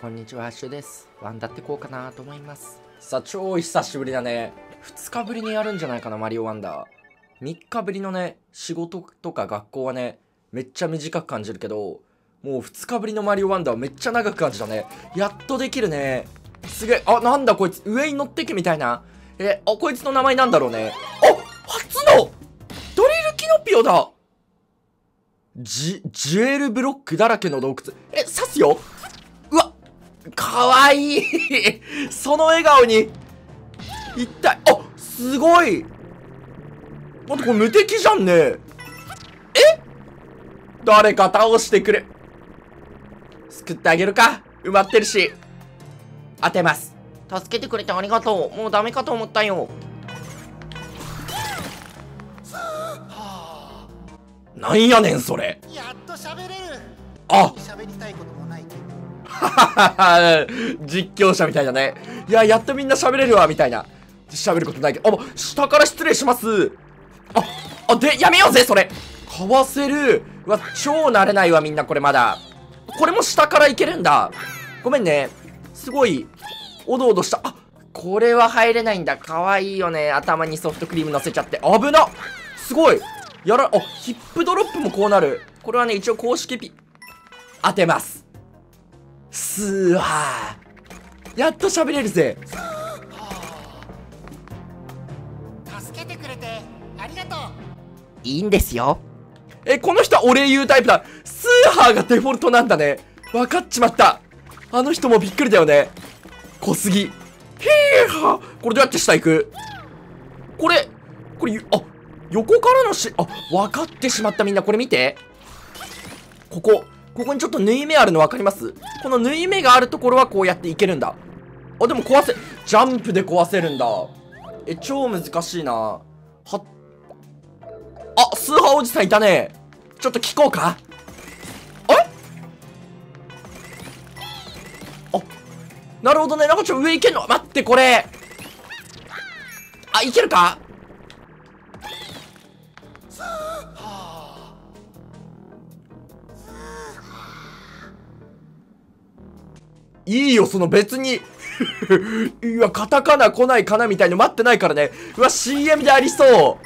こんにちは、シュです。ワンダってこうかなと思います。さあ、超久しぶりだね。2日ぶりにやるんじゃないかな、マリオワンダー。3日ぶりのね、仕事とか学校はね、めっちゃ短く感じるけど、もう2日ぶりのマリオワンダーはめっちゃ長く感じたね。やっとできるね。すげえ。あ、なんだこいつ、上に乗ってけみたいな。こいつの名前なんだろうね。あ、初のドリルキノピオだ。ジュエルブロックだらけの洞窟。刺すよ。うわ、かわいいその笑顔に一体、すごい。待って、これ無敵じゃんね。誰か倒してくれ。救ってあげるか。埋まってるし。当てます。助けてくれてありがとう。もうダメかと思ったよ。なんやねんそれ。 やっと喋れる。喋りたいこともないけど。 実況者みたいだね。いや、やっとみんな喋れるわみたいな。喋ることないけど。下から失礼します。で、やめようぜそれ。かわせる。うわ、超慣れないわみんな。これまだこれも下からいけるんだ。ごめんね。すごいおどおどした。これは入れないんだ。かわいいよね。頭にソフトクリーム乗せちゃって。危な。すごい。ヒップドロップもこうなる。これはね、一応公式当てます。スーハー。やっと喋れるぜ。 助けてくれてありがとう。 いいんですよ。この人はお礼言うタイプだ。スーハーがデフォルトなんだね。分かっちまった。あの人もびっくりだよね。小杉。これどうやって下行く？これ、横からの分かってしまった。みんなこれ見て。ここにちょっと縫い目あるの分かります？この縫い目があるところはこうやっていけるんだ。でもジャンプで壊せるんだ。超難しいな。スーハーおじさんいたね。ちょっと聞こうか。なるほどね。なんか上行けんの？待って、これ。いけるか？いいよ、その別に。うわ、カタカナ来ないかなみたいの待ってないからね。うわ、CM でありそう。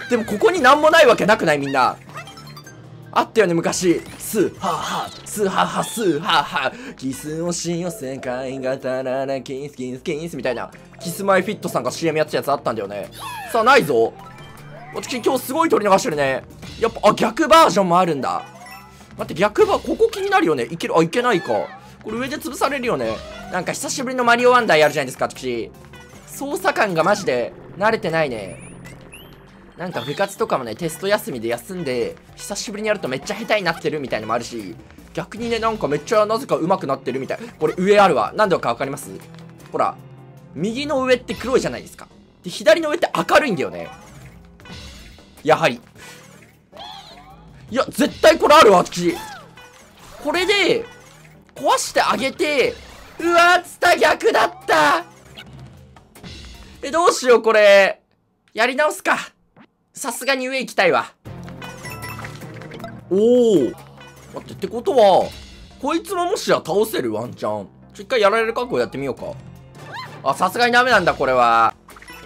でもここになんもないわけなくない？みんな。あったよね、昔。スーハーハー、スーハーハー、スーハーハー。キスをしよ世界がたらら、キスキスキスみたいな。キスマイフィットさんが CM やってたやつあったんだよね。さあ、ないぞ。私今日すごい取り流してるね。やっぱ、逆バージョンもあるんだ。待って、逆バー、ここ気になるよね。いける？いけないか。これ上で潰されるよね。なんか久しぶりのマリオワンダーやるじゃないですか、私。操作感がマジで慣れてないね。なんか部活とかもね、テスト休みで休んで、久しぶりにやるとめっちゃ下手になってるみたいのもあるし、逆にね、なんかめっちゃなぜか上手くなってるみたい。これ上あるわ。なんでかわかります？ほら、右の上って黒いじゃないですか。で、左の上って明るいんだよね。やはり。いや、絶対これあるわ、私。これで、壊してあげて、うわ、ツタ逆だった。どうしよう、これ。やり直すか。さすがに上行きたいわ。待って、ってことは、こいつももしや倒せる？ワンチャン。一回やられるか？こうやってみようか。さすがにダメなんだ、これは。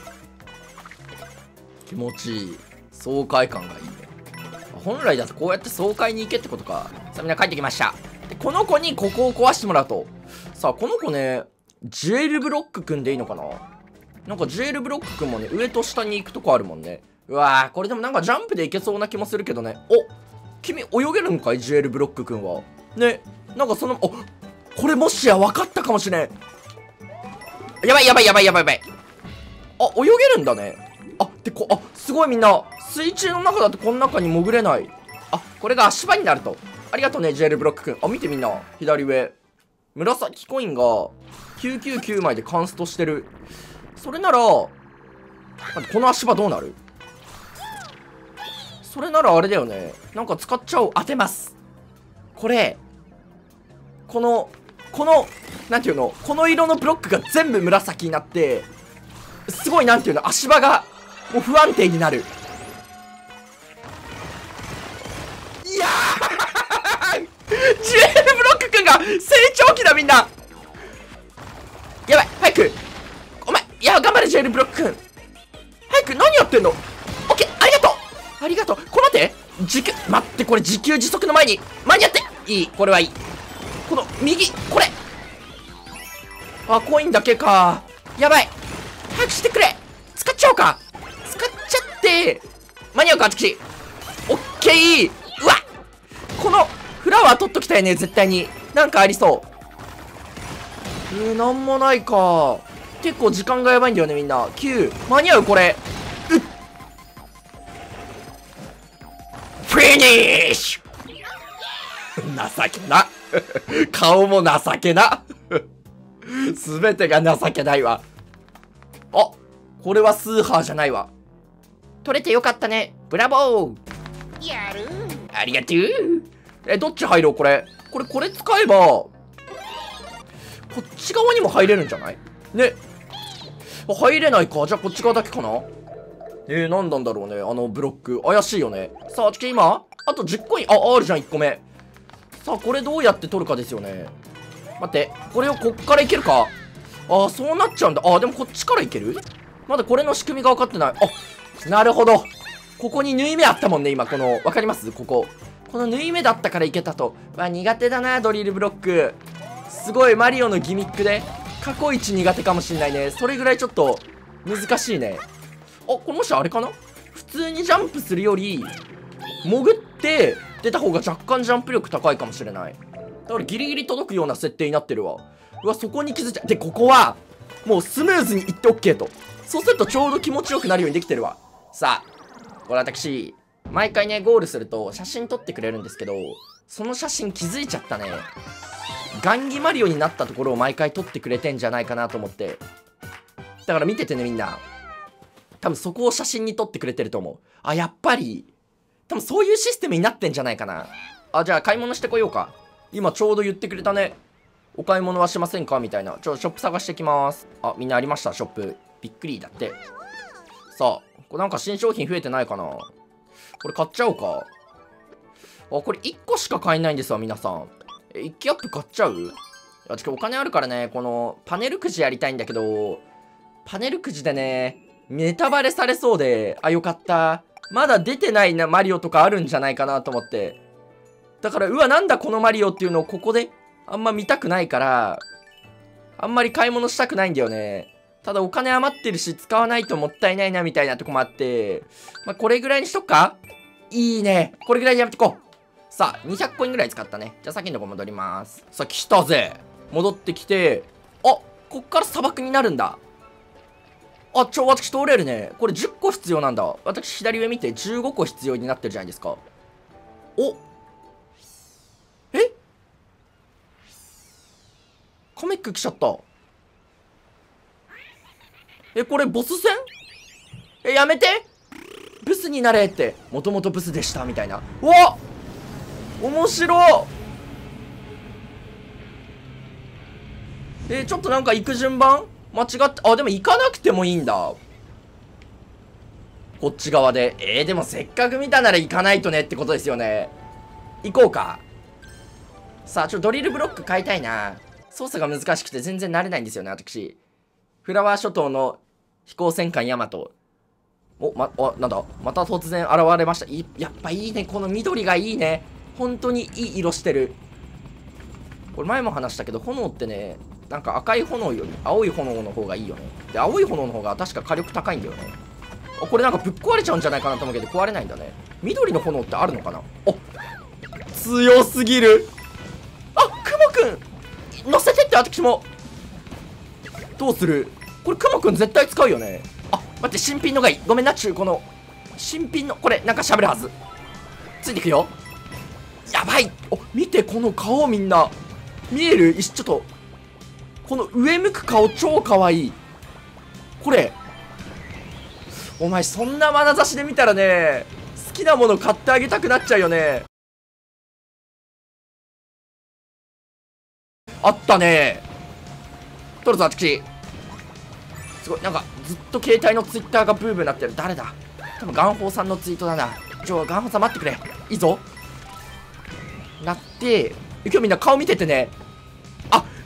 気持ちいい。爽快感がいいね。本来だとこうやって爽快に行けってことか。さあ、みんな帰ってきました。で、この子にここを壊してもらうと。さあ、この子ね、ジュエルブロックくんでいいのかな？なんかジュエルブロックくんもね、上と下に行くとこあるもんね。うわー、これでもなんかジャンプでいけそうな気もするけどね。君泳げるんかい？ジュエルブロックくんは。ね、なんかこれもしや分かったかもしれん。やばい。泳げるんだね。すごいみんな。水中の中だとこの中に潜れない。これが足場になると。ありがとうね、ジュエルブロックくん。見てみんな。左上。紫コインが999枚でカンストしてる。それなら、この足場どうなる？それならあれだよね。なんか使っちゃおう。当てます。これ、なんていうの？この色のブロックが全部紫になって、すごいなんていうの？足場が、もう不安定になる。いやージュエルブロックくんが成長期だみんな。やばい、早く。お前、いや、頑張れ、ジェルブロック君。早く、何やってんの？オッケー、ありがとう。ありがとう。これ待って。待って、これ自給自足の前に、間に合って。いい、これはいい。この、右、これ。あ、コインだけか。やばい。早くしてくれ。使っちゃおうか。使っちゃって。間に合うか、私。オッケー。うわ、この、フラワー取っときたいね、絶対に。なんかありそう。なんもないか。結構時間がやばいんだよね、みんな。9。間に合う、これ。フィニッシュ情けな。顔も情けな。すべてが情けないわ。あ、これはスーハーじゃないわ。取れてよかったね。ブラボー。 やる。 ありがとう。どっち入ろう、これ。これ使えば、こっち側にも入れるんじゃないね。入れないか。じゃあこっち側だけかな。何なんだろうね。ブロック。怪しいよね。さあ、今、あと10コイン。あるじゃん、1個目。さあ、これどうやって取るかですよね。待って。これをこっからいけるか。そうなっちゃうんだ。でもこっちからいける？まだこれの仕組みが分かってない。なるほど。ここに縫い目あったもんね、今。わかります？ここの縫い目だったからいけたと。苦手だな、ドリルブロック。すごい、マリオのギミックで、過去一苦手かもしんないね。それぐらいちょっと、難しいね。これもしあれかな？普通にジャンプするより、潜って出た方が若干ジャンプ力高いかもしれない。だからギリギリ届くような設定になってるわ。そこに気づいちゃう。で、ここは、もうスムーズにいって OK と。そうするとちょうど気持ちよくなるようにできてるわ。さあ、これ私、毎回ね、ゴールすると写真撮ってくれるんですけど、その写真気づいちゃったね。ガンギマリオになったところを毎回撮ってくれてんじゃないかなと思って。だから見ててね、みんな。多分そこを写真に撮ってくれてると思う。やっぱり、多分そういうシステムになってんじゃないかな。じゃあ買い物してこようか。今ちょうど言ってくれたね。お買い物はしませんかみたいな。ショップ探してきます。みんなありました、ショップ。びっくりだって。さあ、これなんか新商品増えてないかな。これ買っちゃおうか。これ1個しか買えないんですわ、皆さん。1機アップ買っちゃう？お金あるからね、このパネルくじやりたいんだけど、パネルくじでね、ネタバレされそうで、よかった。まだ出てないな、マリオとかあるんじゃないかなと思って。だから、なんだこのマリオっていうのをここで、あんま見たくないから、あんまり買い物したくないんだよね。ただお金余ってるし、使わないともったいないなみたいなとこもあって、これぐらいにしとくか？いいね。これぐらいでやめてこう。さあ、200コインぐらい使ったね。じゃあ先のとこ戻ります。さあ、来たぜ。戻ってきて、こっから砂漠になるんだ。私通れるね。これ10個必要なんだ。私左上見て15個必要になってるじゃないですか。カメック来ちゃった。これボス戦？やめて！ブスになれって。もともとブスでした、みたいな。面白い。ちょっとなんか行く順番間違って、でも行かなくてもいいんだ。こっち側で。でもせっかく見たなら行かないとねってことですよね。行こうか。さあ、ドリルブロック買いたいな。操作が難しくて全然慣れないんですよね、私。フラワー諸島の飛行戦艦ヤマト。なんだまた突然現れました。やっぱいいね。この緑がいいね。本当にいい色してる。これ前も話したけど、炎ってね、なんか赤い炎より青い炎の方がいいよね。で、青い炎の方が確か火力高いんだよね。これなんかぶっ壊れちゃうんじゃないかなと思うけど、壊れないんだね。緑の炎ってあるのかな？強すぎる。クモくん乗せてって、私も。どうする？これクモくん絶対使うよね。待って、新品のがいい。ごめんな、中古の。新品の、これなんか喋るはず。ついてくよ。やばい。見て、この顔みんな。見える？ちょっと。この上向く顔超かわいい。これ。お前そんな眼差しで見たらね、好きなもの買ってあげたくなっちゃうよね。あったね。取るぞ、あちきち。すごい、なんか、ずっと携帯のツイッターがブーブーなってる。誰だ？多分、ガンホーさんのツイートだな。ガンホーさん待ってくれ。いいぞ。なって、今日みんな顔見ててね。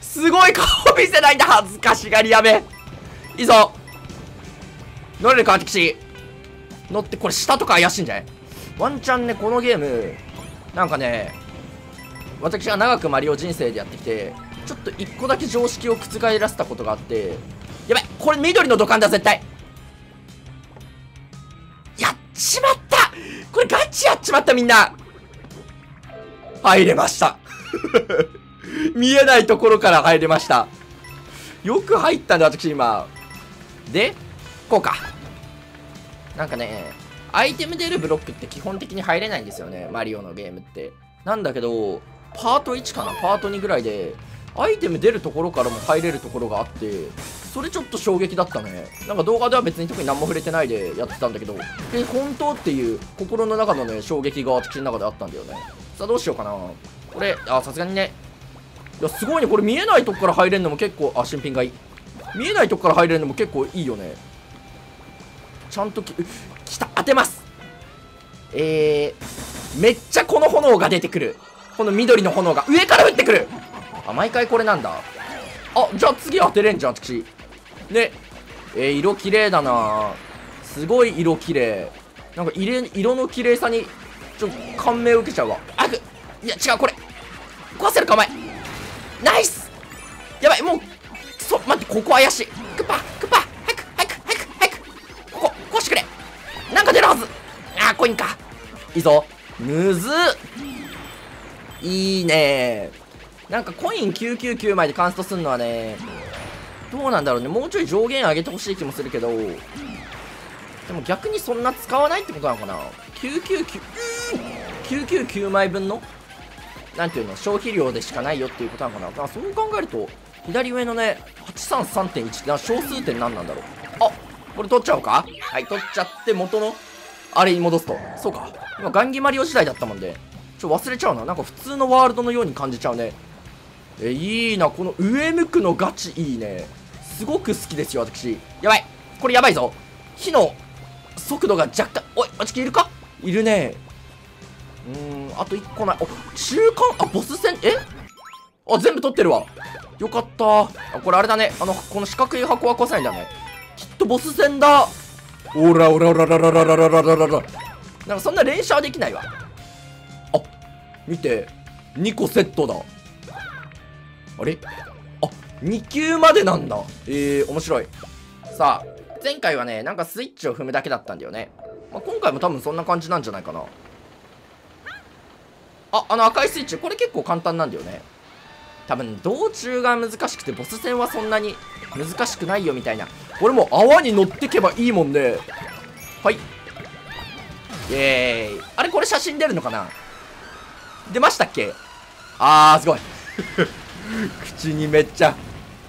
すごい顔見せないんだ。恥ずかしがりやめ。いいぞ。乗れるか、私。乗って、これ下とか怪しいんじゃない？ワンチャンね、このゲーム、なんかね、私が長くマリオ人生でやってきて、ちょっと一個だけ常識を覆らせたことがあって、やばい、これ緑の土管だ、絶対。やっちまった。これガチやっちまった、みんな。入れました見えないところから入れました。よく入ったんだ、私今。で、こうか。なんかね、アイテム出るブロックって基本的に入れないんですよね、マリオのゲームって。なんだけど、パート1かな、パート2ぐらいで、アイテム出るところからも入れるところがあって、それちょっと衝撃だったね。なんか動画では別に特に何も触れてないでやってたんだけど、本当っていう心の中のね、衝撃が私の中であったんだよね。さあどうしようかな。これ、さすがにね。いや、すごいね。これ見えないとこから入れるのも結構、新品がいい。見えないとこから入れるのも結構いいよね。ちゃんと来た。当てます。めっちゃこの炎が出てくる。この緑の炎が上から降ってくる。毎回これなんだ。じゃあ次当てれんじゃん、私。ね。色綺麗だな。すごい色綺麗。なんか色の綺麗さに、ちょっと感銘を受けちゃうわ。いや、違う、これ。壊せるか、お前。ナイス。やばい、もう、待って、ここ怪しい。クッパ、早く。ここ、壊してくれ。なんか出るはず。コインか。いいぞ。むずっ。いいね。なんかコイン999枚でカンストするのはね、どうなんだろうね。もうちょい上限上げてほしい気もするけど、でも逆にそんな使わないってことなのかな。999枚分のなんていうの、消費量でしかないよっていうことなのかな。だからそう考えると、左上のね、833.1 って小数点何なんだろう。これ取っちゃおうか。はい、取っちゃって元の、あれに戻すと。そうか。今、ガンギマリオ時代だったもんで、忘れちゃうな。なんか普通のワールドのように感じちゃうね。いいな。この上向くのガチいいね。すごく好きですよ、私。やばい。これやばいぞ。火の速度が若干、おい、いるか？いるね。あと1個ない。中間、ボス戦、全部取ってるわ。よかった。これあれだね。この四角い箱は壊さないんだね。きっとボス戦だ。おら。なんかそんな連射はできないわ。見て。2個セットだ。あれ？2級までなんだ。面白い。さあ、前回はね、なんかスイッチを踏むだけだったんだよね。今回も多分そんな感じなんじゃないかな。赤いスイッチ、これ結構簡単なんだよね。多分、道中が難しくて、ボス戦はそんなに難しくないよみたいな。これも泡に乗ってけばいいもんね。はい。イエーイ。あれ、これ写真出るのかな？出ましたっけ？すごい。口にめっちゃ。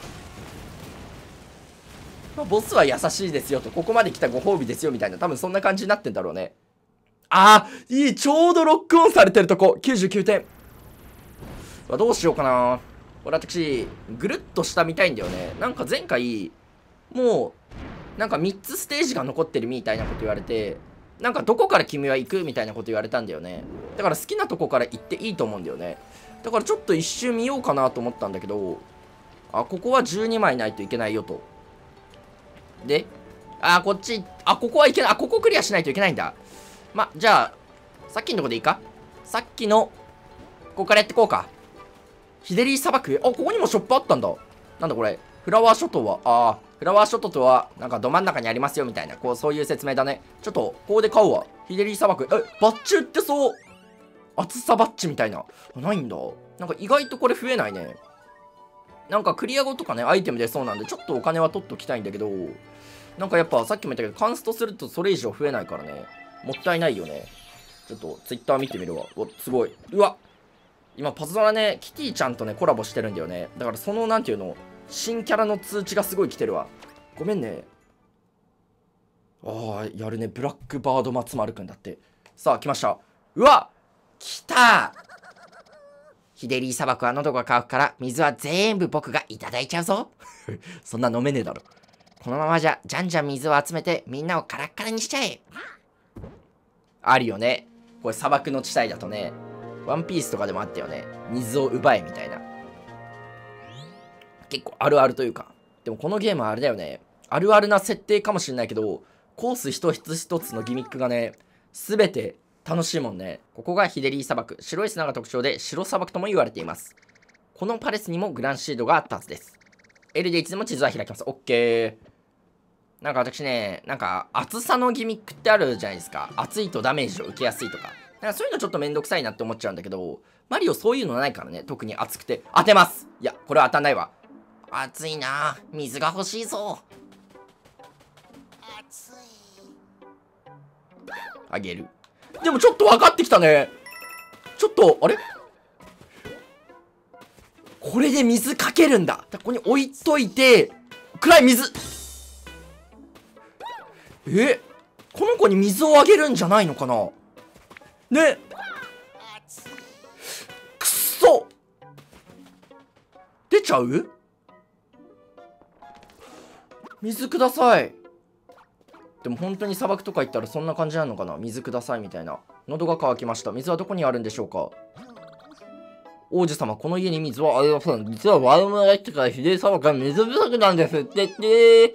ボスは優しいですよと、ここまで来たご褒美ですよみたいな、多分そんな感じになってんだろうね。いい、ちょうどロックオンされてるとこ、99点。どうしようかな。これ私、ぐるっと下見たいんだよね。なんか前回、もう、なんか3つステージが残ってるみたいなこと言われて、なんかどこから君は行くみたいなこと言われたんだよね。だから好きなとこから行っていいと思うんだよね。だからちょっと一周見ようかなと思ったんだけど、ここは12枚ないといけないよと。で、こっち、ここはいけない。ここクリアしないといけないんだ。じゃあ、さっきのとこでいいか？さっきの、ここからやってこうか。ヒデリー砂漠？ここにもショップあったんだ。なんだこれ。フラワー諸島は、フラワー諸島とは、なんかど真ん中にありますよみたいな、そういう説明だね。ちょっと、ここで買うわ。ヒデリー砂漠。バッジ売ってそう。厚さバッジみたいな。ないんだ。なんか意外とこれ増えないね。なんかクリア後とかね、アイテム出そうなんで、ちょっとお金は取っときたいんだけど、なんかやっぱさっきも言ったけど、カンストするとそれ以上増えないからね。もったいないよね。ちょっとツイッター見てみるわ。すごい。うわ、今パズドラね、キティちゃんとね、コラボしてるんだよね。だからその、なんていうの、新キャラの通知がすごい来てるわ。ごめんね。やるね。ブラックバード松丸くんだって。さあ、来ました。うわ、来た。ヒデリー砂漠は喉が渇くから、水は全部僕がいただいちゃうぞ。そんな飲めねえだろ。このままじゃ、じゃんじゃん水を集めて、みんなをカラッカラにしちゃえ。あるよね。これ砂漠の地帯だとね、ワンピースとかでもあったよね。水を奪えみたいな。 結構あるあるというか。でもこのゲームはあれだよね。あるあるな設定かもしれないけど、コース一つ一つのギミックがね、すべて楽しいもんね。ここがヒデリー砂漠。白い砂が特徴で白砂漠とも言われています。このパレスにもグランシードがあったはずです。L でいつでも地図は開きます。オッケー。なんか私ね、なんか厚さのギミックってあるじゃないですか。厚いとダメージを受けやすいとか。なんかそういうのちょっとめんどくさいなって思っちゃうんだけど、マリオそういうのないからね。特に熱くて。当てます。いや、これは当たんないわ。熱いな。水が欲しいぞ。 熱い。 あげる。でもちょっと分かってきたね。ちょっと、あれこれで水かけるんだ。ここに置いといて、暗い水。この子に水をあげるんじゃないのかなね。くっそ出ちゃう？水ください。でも本当に砂漠とか行ったらそんな感じなのかな。水くださいみたいな。喉が渇きました。水はどこにあるんでしょうか。王子様、この家に水はありません。実はワイムが来てからヒデリ砂漠が水不足なんですって言って。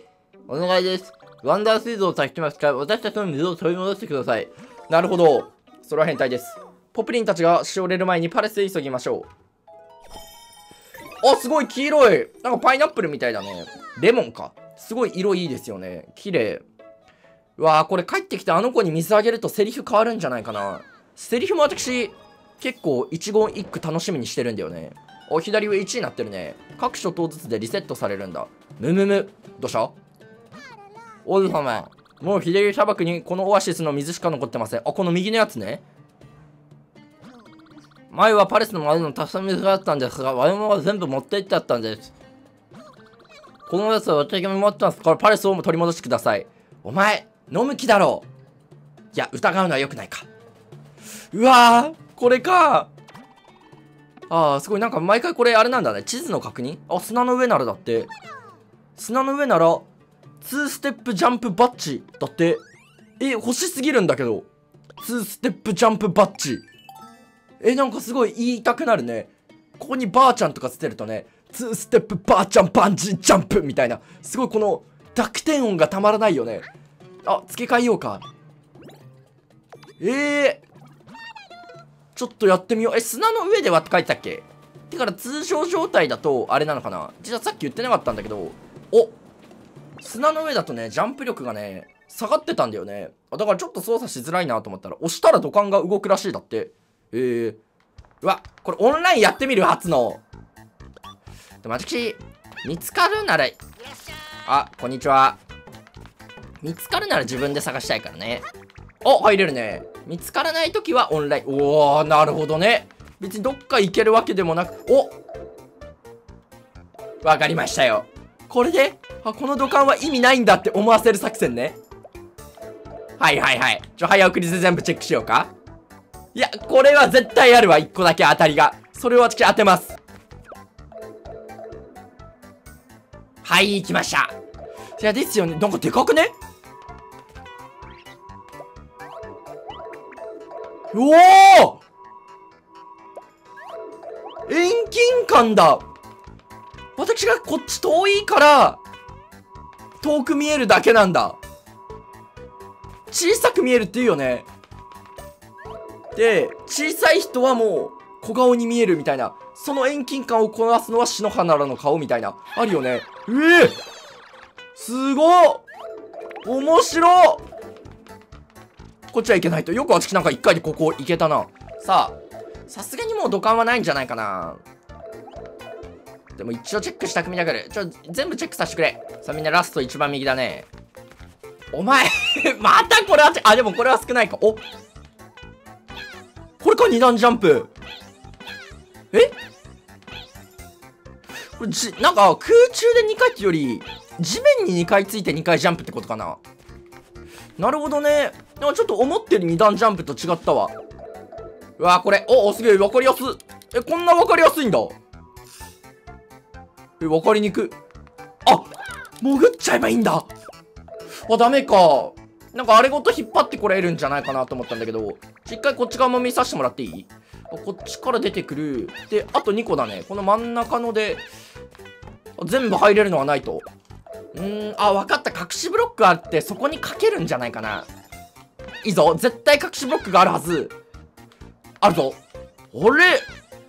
お願いです。ワンダーシーズンを足してますから、私たちの水を取り戻してください。なるほど。それは変態です。ポプリンたちがしおれる前にパレスへ急ぎましょう。あ、すごい黄色い。なんかパイナップルみたいだね。レモンか。すごい色いいですよね。綺麗。うわー、これ帰ってきてあの子に水あげるとセリフ変わるんじゃないかな。セリフも私、結構一言一句楽しみにしてるんだよね。お、左上1になってるね。各初頭ずつでリセットされるんだ。むむむ。どうした？王子様、もうヒデリ砂漠にこのオアシスの水しか残ってません。あ、この右のやつね。前はパレスの周りのたくさん水があったんですが、我々は全部持っていっちゃったんです。このやつは私が持ってますから、パレスを取り戻してください。お前、飲む気だろう。いや、疑うのは良くないか。うわー、これか。あー、すごい、なんか毎回これあれなんだね。地図の確認？あ、砂の上ならだって。砂の上なら、2ステップジャンプバッジだって。欲しすぎるんだけど。2ステップジャンプバッジ。なんかすごい言いたくなるね。ここにばあちゃんとかつけるとね、2ステップばあちゃんバンジージャンプみたいな。すごいこの濁点音がたまらないよね。あ、付け替えようか。ちょっとやってみよう。砂の上ではって書いてたっけ？てから通常状態だとあれなのかな。実はさっき言ってなかったんだけど、砂の上だとね、ジャンプ力がね、下がってたんだよね。だからちょっと操作しづらいなと思ったら、押したら土管が動くらしいだって。うわ、これオンラインやってみる？初の。でも私、見つかるなら、あ、こんにちは。見つかるなら自分で探したいからね。入れるね。見つからないときはオンライン。おー、なるほどね。別にどっか行けるわけでもなく、わかりましたよ。これで、この土管は意味ないんだって思わせる作戦ね。はいはいはい。早送りで全部チェックしようか。いや、これは絶対あるわ。1個だけ当たりが。それを私当てます。はい、来ました。いや、ですよね。なんかでかくね？おお！遠近感だ。私がこっち遠いから遠く見えるだけなんだ。小さく見えるっていうよね。で、小さい人はもう小顔に見えるみたいな。その遠近感をこなすのは篠原の顔みたいな。あるよね。すごっ！面白っ！こっちは行けないと。よく私なんか1回でここ行けたな。さあ、さすがにもう土管はないんじゃないかな。でも一応チェックしたく見たくる。全部チェックさせてくれ。さあみんなラスト一番右だね。お前またこれはでもこれは少ないか。これか2段ジャンプ。これなんか空中で2回ってより地面に2回ついて2回ジャンプってことかな。なるほどね。でもちょっと思ってる2段ジャンプと違ったわ。うわー、これすげえ分かりやす。こんな分かりやすいんだ。分かりにく。潜っちゃえばいいんだ。ダメか。なんかあれごと引っ張ってこられるんじゃないかなと思ったんだけど、一回こっち側も見させてもらっていい？こっちから出てくる。で、あと2個だね。この真ん中ので、 全部入れるのはないと。あ、わかった。隠しブロックあって、そこにかけるんじゃないかな。いいぞ。絶対隠しブロックがあるはず。あるぞ。あれ、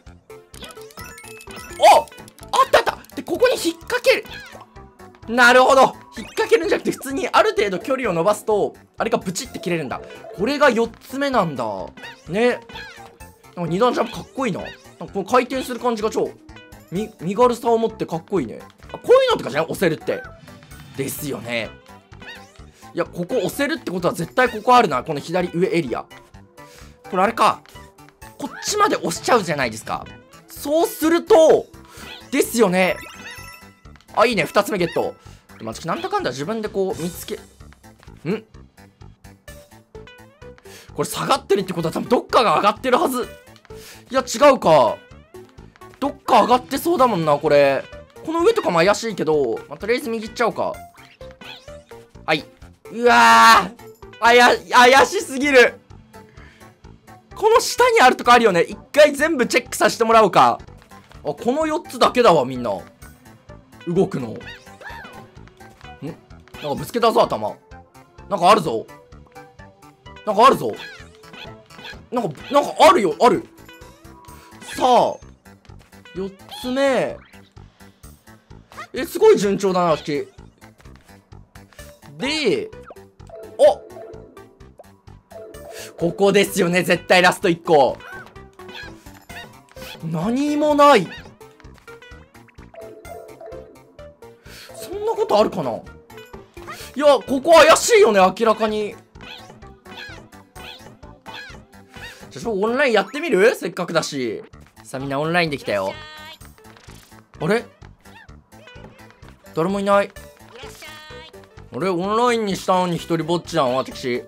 お、あったあった。で、ここに引っ掛ける。なるほど。引っ掛けるんじゃなくて、普通にある程度距離を伸ばすと、あれがブチって切れるんだ。これが4つ目なんだ。ね。なんか2段ジャンプかっこいいな。なんかこの回転する感じが超、身軽さを持ってかっこいいね。あ、こういうのとかじゃん、押せるって。ですよね。いや、ここ押せるってことは絶対ここあるな。この左上エリア。これあれか。こっちまで押しちゃうじゃないですか。そうすると、ですよね。あ、いいね。2つ目ゲット。でも私なんだかんだ自分でこう見つけ、これ下がってるってことは多分どっかが上がってるはず。いや、違うか。どっか上がってそうだもんな、これ。この上とかも怪しいけど、まあ、とりあえず右行っちゃおうか。はい。うわー、怪しすぎる。この下にあるとかあるよね。一回全部チェックさせてもらおうか。あ、この4つだけだわ、みんな。動くの。なんかぶつけたぞ、頭。なんかあるぞ。なんかあるぞ。なんかあるよ、ある。さあ、4つ目。すごい順調だな、私。で、お、ここですよね、絶対ラスト1個。何もない。そんなことあるかな。いや、ここ怪しいよね、明らかに。じゃあ、オンラインやってみる？せっかくだし。さあ、みんなオンラインできたよ。あれ？誰もいない。あれ、オンラインにしたのに一人ぼっちなの、私。あ、いる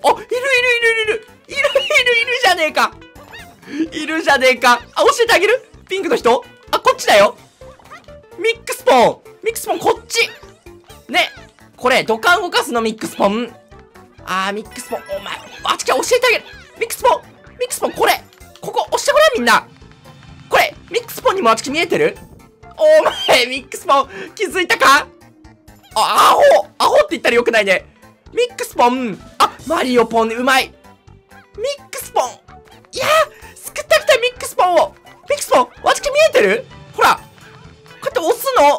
じゃねえか。いるじゃねえか。あ、教えてあげる？ピンクの人？あ、こっちだよ。ミックスポンこっちね。これ、土管動かすの、ミックスポン。ミックスポン、お前、教えてあげる。ミックスポン、これ。ここ、押してごらん、みんな。これ、ミックスポンにも見えてる？お前、ミックスポン、気づいたか？アホって言ったらよくないね。ミックスポン。マリオポン、うまい。ミックスポン。いやー、すくってきたミックスポンを。ミックスポン、見えてる？ほら。こうやって押すの。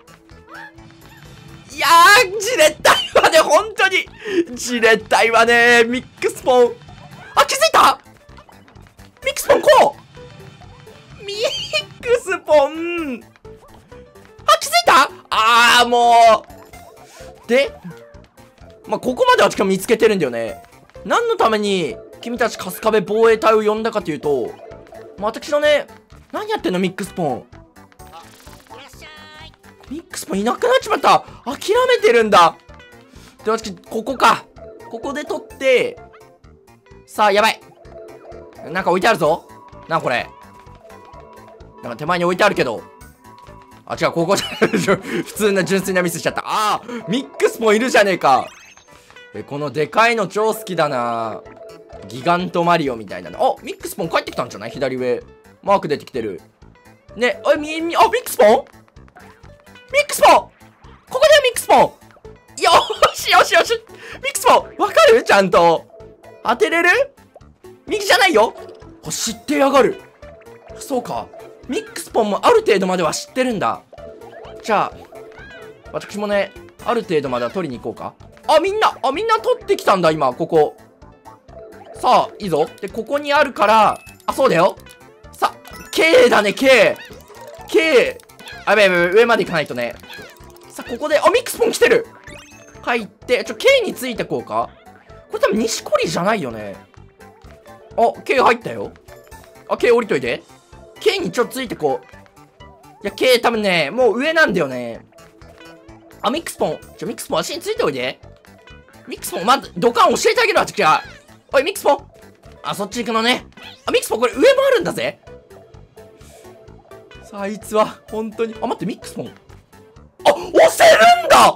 いやー、じれったいわね、ほんとに。じれったいわね、ミックスポン。気づいた？ミックスポン、こう。ミックスポン。気づいた？もう。で、ここまでは私は見つけてるんだよね。何のために君たち春日部防衛隊を呼んだかというと、私のね、何やってんのミックスポン。ミックスポンいなくなっちまった。諦めてるんだ。で、私、ここか。ここで取って、さあ、やばい。なんか置いてあるぞ。これ。なんか手前に置いてあるけど。違う、ここじゃ普通な純粋なミスしちゃった。ミックスポンいるじゃねえか。このでかいの超好きだな。ギガントマリオみたいなの。ミックスポン帰ってきたんじゃない？左上。マーク出てきてる。ね、ミックスポン？ミックスポン！ここだよ、ミックスポン！よし。ミックスポン！わかる？ちゃんと。当てれる？右じゃないよ。知ってやがる。そうか。ミックスポンもある程度までは知ってるんだ。じゃあ、私もね、ある程度までは取りに行こうか。みんな取ってきたんだ、今、ここ。さあ、いいぞ。で、ここにあるから、そうだよ。さ、K だね、K。やべ、上まで行かないとね。さ、ここで、ミックスポン来てる。入って、K についてこうか。これ多分西堀じゃないよね。K 入ったよ。K 降りといて。K についてこう。いや、K 多分ね、もう上なんだよね。ミックスポン。ミックスポン足についておいで。ミックスポン、まず、土管教えてあげるわ、おい、ミックスポン。そっち行くのね。ミックスポン、これ上もあるんだぜ。さあ、あいつは、本当に。待って、ミックスポン。押せるんだ！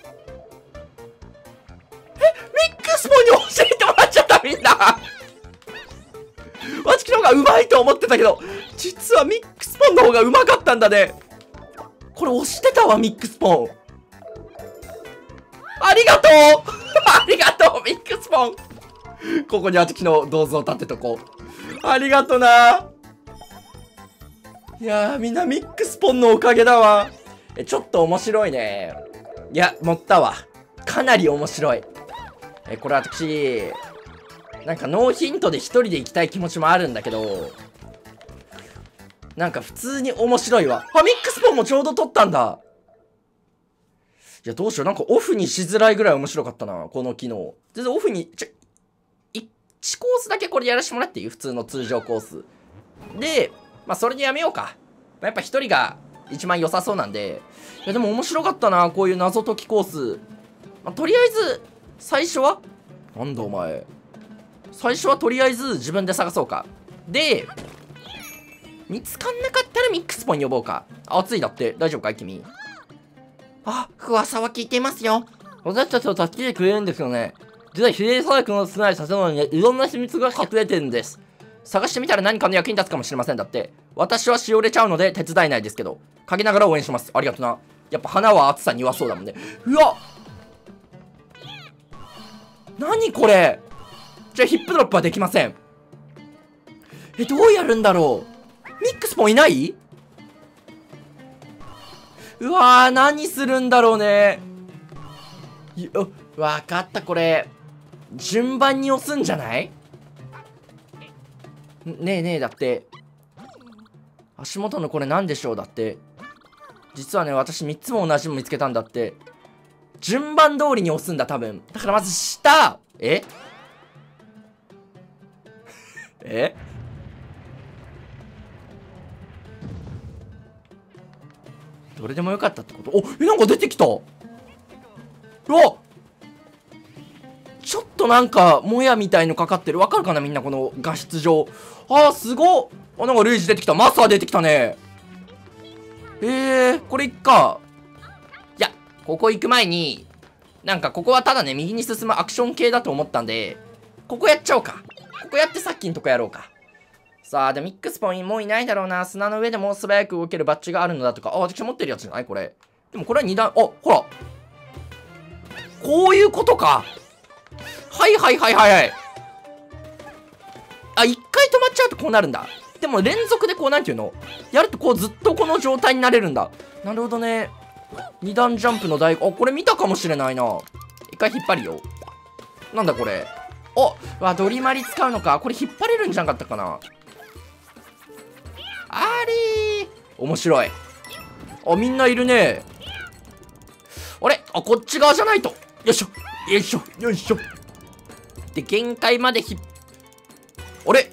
ミックスポンに教えてもらっちゃった、みんな。わちきの方が上手いと思ってたけど、実はミックスポンの方が上手かったんだね。 これ押してたわ、ミックスポン。ありがとうありがとう、ミックスポン。ここに私の銅像を立てとこう。ありがとな。いやー、みんなミックスポンのおかげだわ。ちょっと面白いね。いや、持ったわ。かなり面白い。これ私、なんかノーヒントで一人で行きたい気持ちもあるんだけど、なんか普通に面白いわ。あ、ミックスポンもちょうど取ったんだ。いや、どうしよう。なんかオフにしづらいぐらい面白かったな、この機能。全然オフに、1コースだけこれやらせてもらっていい？普通の通常コース。で、まあそれでやめようか。やっぱ一人が一番良さそうなんで。いや、でも面白かったな、こういう謎解きコース。まあ、とりあえず、最初はなんだお前。最初はとりあえず自分で探そうか。で、見つかんなかったらミックスポン呼ぼうか。暑いだって。大丈夫かい君。あ、噂は聞いていますよ。私たちを助けてくれるんですよね。実は比例細工の少ない建物にいろんな秘密が隠れてるんです。探してみたら何かの役に立つかもしれません。だって。私はしおれちゃうので手伝えないですけど。陰ながら応援します。ありがとな。やっぱ花は暑さに弱そうだもんね。うわっ、何これ。じゃあヒップドロップはできません。どうやるんだろう。ミックスポンいない？うわー、何するんだろうね。わかった、これ。順番に押すんじゃない？ねえねえ、だって。足元のこれ何でしょう？だって。実はね、私3つも同じの見つけたんだって。順番通りに押すんだ、多分。だからまず下。えどれでもよかったってこと？なんか出てきた。うわ、ちょっとなんかもやみたいのかかってる。わかるかなみんな、この画質上。すごっ。なんかルイージ出てきた。マサー出てきたね。これいっか。いや、ここ行く前になんかここはただね、右に進むアクション系だと思ったんで、ここやっちゃおうか。ここやってさっきのとこやろうか。さあ、で、ミックスポンもういないだろうな。砂の上でも素早く動けるバッジがあるのだとか。私持ってるやつじゃないこれ。でもこれは2段、ほら。こういうことか。はい。一回止まっちゃうとこうなるんだ。でも連続でこう、なんていうの？やるとこうずっとこの状態になれるんだ。なるほどね。2段ジャンプのこれ見たかもしれないな。一回引っ張るよ。なんだこれ。ドリマリ使うのか。これ引っ張れるんじゃなかったかな。面白い。みんないるね。あれ？こっち側じゃないと。よいしょ。で、限界まであれ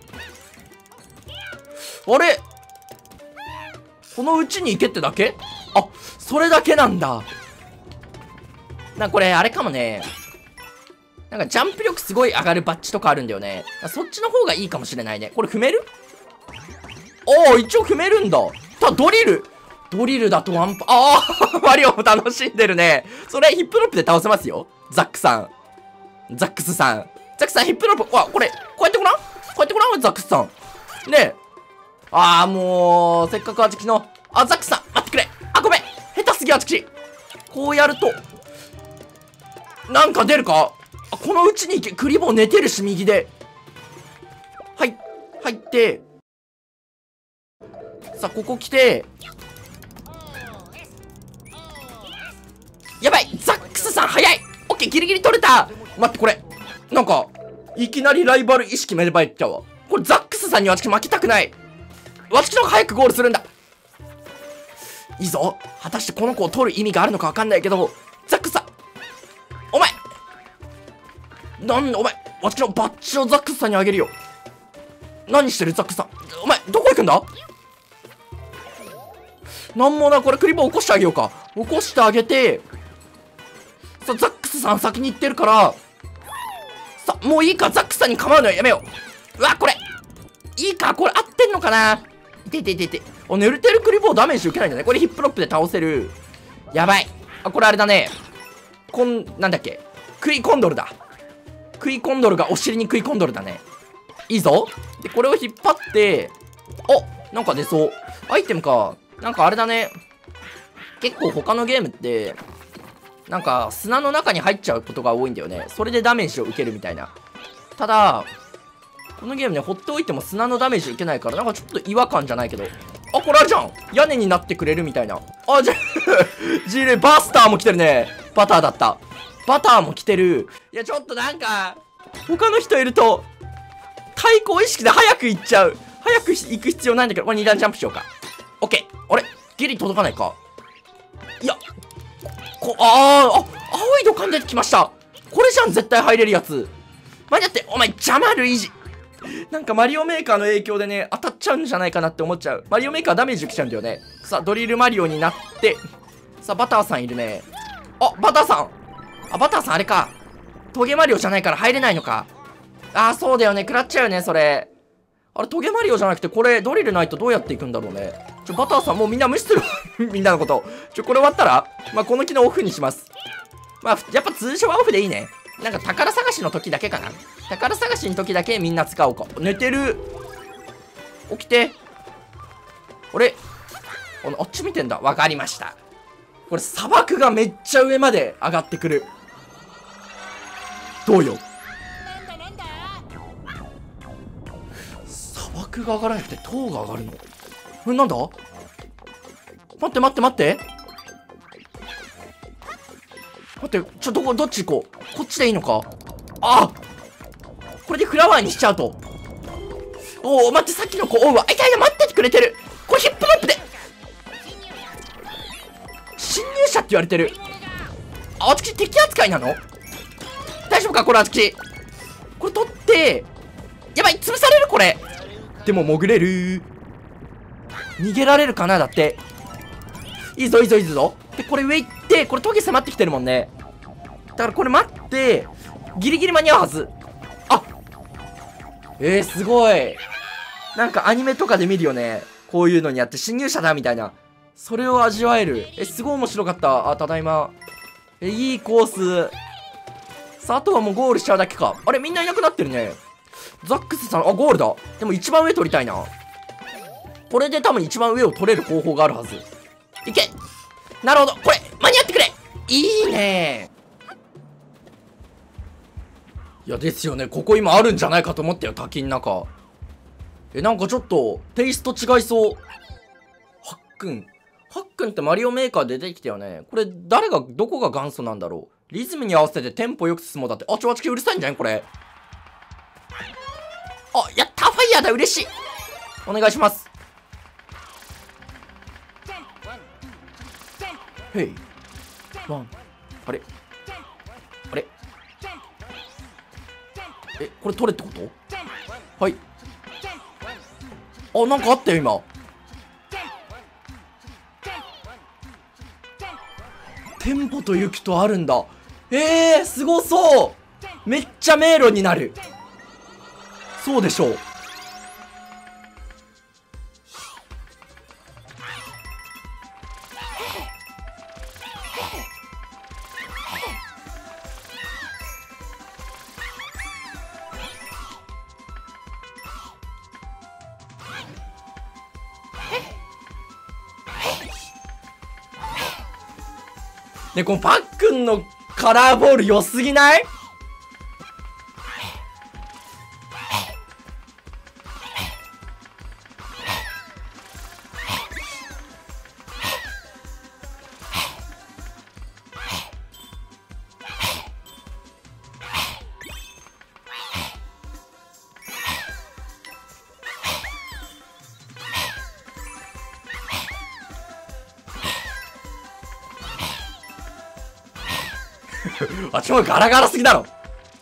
このうちに行けってだけ？それだけなんだ。これ、あれかもね。なんかジャンプ力すごい上がるバッジとかあるんだよね。そっちの方がいいかもしれないね。これ踏める？一応踏めるんだ。ドリルだとワンパ、マリオも楽しんでるね。それヒップロップで倒せますよ。ザックスさんヒップロップ、これ、こうやってごらんザックスさん。ねえ。もう、せっかく私の、ザックスさん、待ってくれ。ごめん。下手すぎ私。こうやると、なんか出るか？このうちにクリボー寝てるし、右で。入って。さあ、ここ来て。やばい！ザックスさん早い！オッケー、ギリギリ取れた！待って、これ。なんか、いきなりライバル意識芽生えちゃうわ。これザックスさんに私負けたくない。私の方が早くゴールするんだ。いいぞ。果たしてこの子を取る意味があるのかわかんないけど、ザックスさん。お前、私のバッジをザックスさんにあげるよ。何してるザックスさん。お前、どこ行くんだ？なんもな、これクリボー起こしてあげようか。起こしてあげて、ザックスさん先に行ってるから、もういいか、ザックスさんに構うのやめよう。これ、いいか、これ合ってんのかな？寝れてるクリボーダメージ受けないんだね。これヒップロップで倒せる。やばい。これあれだね。なんだっけ。クイコンドルだ。クイコンドルがお尻にクイコンドルだね。いいぞ。で、これを引っ張って、なんか出そう。アイテムか。なんかあれだね。 結構他のゲームって、なんか砂の中に入っちゃうことが多いんだよね。それでダメージを受けるみたいな。ただ、このゲームね、放っておいても砂のダメージ受けないから、なんかちょっと違和感じゃないけど。あ、これあれじゃん、屋根になってくれるみたいな。あ、じゃあ、ジーレバスターも来てるね。バターだった。バターも来てる。いや、ちょっとなんか、他の人いると、対抗意識で早く行っちゃう。早く行く必要ないんだけど、2段ジャンプしようか。オッケー。あれギリ届かないか。いや、青い土管出てきました。これじゃん、絶対入れるやつ。待って、お前邪魔ルイージ。なんかマリオメーカーの影響でね、当たっちゃうんじゃないかなって思っちゃう。マリオメーカーダメージ受けちゃうんだよね。さあ、ドリルマリオになって、さあ、バターさんいるね。あ、バターさん。あ、バターさんあれか。トゲマリオじゃないから入れないのか。ああ、そうだよね。食らっちゃうよね、それ。あれ、トゲマリオじゃなくて、これ、ドリルないとどうやっていくんだろうね。バターさんもうみんな無視する。みんなのこと。これ終わったら、まあ、この機能オフにします。まあ、やっぱ通常はオフでいいね。なんか宝探しの時だけかな。宝探しの時だけみんな使おうか。寝てる。起きて。あれあっち見てんだ。わかりました。これ砂漠がめっちゃ上まで上がってくる。どうよ。砂漠が上がらなくて塔が上がるの。なんだ。待って待って待って。待って、どっち行こう。こっちでいいのか。あ、これでフラワーにしちゃうと。おお、待って、さっきの子、おうわ、いたいた、待っててくれてる。これヒップロップで。侵入者って言われてる。あ、あつき敵扱いなの？大丈夫かこれ、あつき。これ取って、やばい、潰されるこれ。でも潜れる。逃げられるかなだって。いいぞいいぞいいぞ。で、これ上行って、これトゲ迫ってきてるもんね。だからこれ待って、ギリギリ間に合うはず。あ、すごい。なんかアニメとかで見るよね。こういうのにやって侵入者だみたいな。それを味わえる。すごい面白かった。あ、ただいま。いいコース。さあ、あとはもうゴールしちゃうだけか。あれ、みんないなくなってるね。ザックスさん、あ、ゴールだ。でも一番上取りたいな。これで多分一番上を取れる方法があるはず。いけ。なるほど。これ、間に合ってくれ。いいね。いや、ですよね。ここ今あるんじゃないかと思ったよ。滝の中。なんかちょっと、テイスト違いそう。はっくんってマリオメーカーで出てきたよね。これ、どこが元祖なんだろう。リズムに合わせてテンポよく進もうだって。あ、あちきうるさいんじゃんこれ。あ、やった、ファイヤーだ、嬉しい。お願いします。へい。ワン。あれこれ取れってことはい。あ、なんかあったよ、今。テンポと雪とあるんだ。すごそう。めっちゃ迷路になる。そうでしょう。ね、このパックンのカラーボール良すぎない？あ、超ガラガラすぎだろ。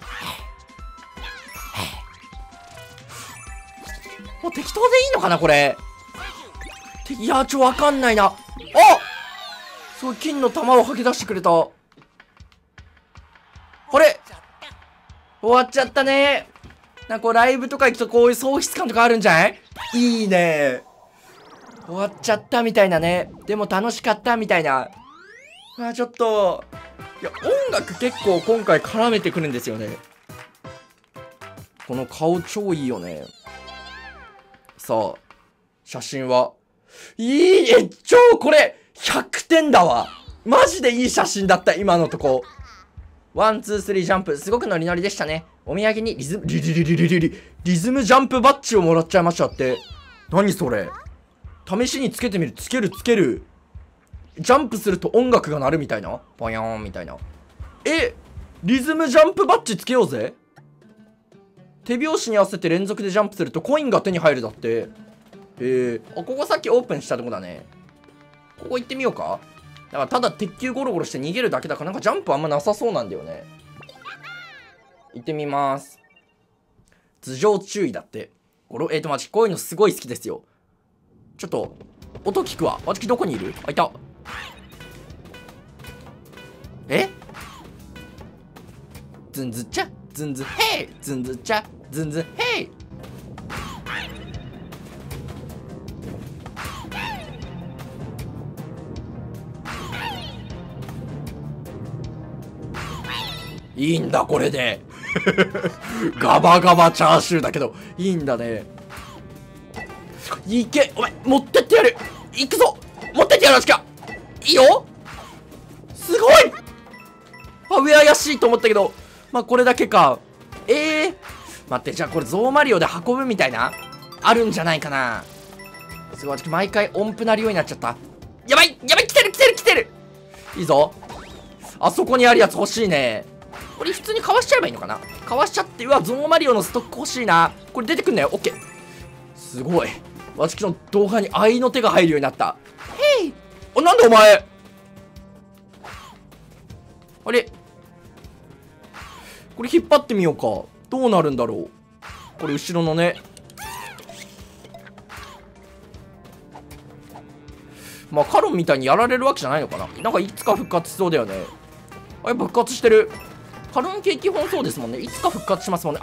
もう適当でいいのかなこれ。いや、わかんないな。あ、すごい金の玉を吐き出してくれた。あれ終わっちゃったね。なんかこうライブとか行くとこういう喪失感とかあるんじゃない？いいね。終わっちゃったみたいなね。でも楽しかったみたいな。ちょっと、いや、音楽結構今回絡めてくるんですよね。この顔超いいよね。さあ、写真は。これ、 100点だわ。マジでいい写真だった、今のとこ。ワン、ツー、スリージャンプ。すごくノリノリでしたね。お土産にリズムジャンプバッジをもらっちゃいましたって。何それ。試しにつけてみる。つける。ジャンプすると音楽が鳴るみたいな。ポヨーンみたいな。リズムジャンプバッジつけようぜ。手拍子に合わせて連続でジャンプするとコインが手に入るだって。ここさっきオープンしたとこだね。ここ行ってみようか。だからただ鉄球ゴロゴロして逃げるだけだからなんかジャンプあんまなさそうなんだよね。行ってみます。頭上注意だって。マジこういうのすごい好きですよ。ちょっと音聞くわ。マジどこにいる？あ、いた。ズンズチャズンズヘイズンズチャズンズヘイ。いいんだこれでガバガバチャーシューだけどいいんだね。いけ、お前持ってってやる。行くぞ、持ってってやる。しかいいよ。すごい。上怪しいと思ったけど、まあこれだけか。待って、じゃあこれゾウマリオで運ぶみたいなあるんじゃないかな。すごい、毎回音符鳴るようになっちゃった。やばい来てる。いいぞ。あそこにあるやつ欲しいね。これ普通にかわしちゃえばいいのかな。かわしちゃって、うわ、ゾウマリオのストック欲しいな。これ出てくんなよ。オッケー。すごい。私の動画に愛の手が入るようになった。へい。なんでお前。あれ、これ引っ張ってみようか。どうなるんだろう。これ後ろのね。まあカロンみたいにやられるわけじゃないのかな。なんかいつか復活しそうだよね。あ、やっぱ復活してる。カロンケーキ本そうですもんね。いつか復活しますもんね。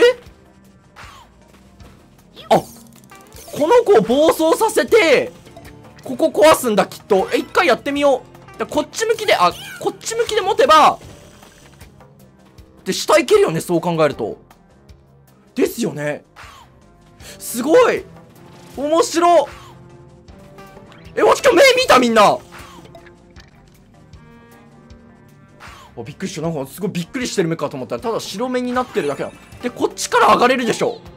この子を暴走させてここ壊すんだきっと。一回やってみよう。こっち向きで持てばで下いけるよね。そう考えるとですよね。すごい面白。わしか目見たみんな。びっくりした。なんかすごいびっくりしてる目かと思ったらただ白目になってるだけだ。でこっちから上がれるでしょ。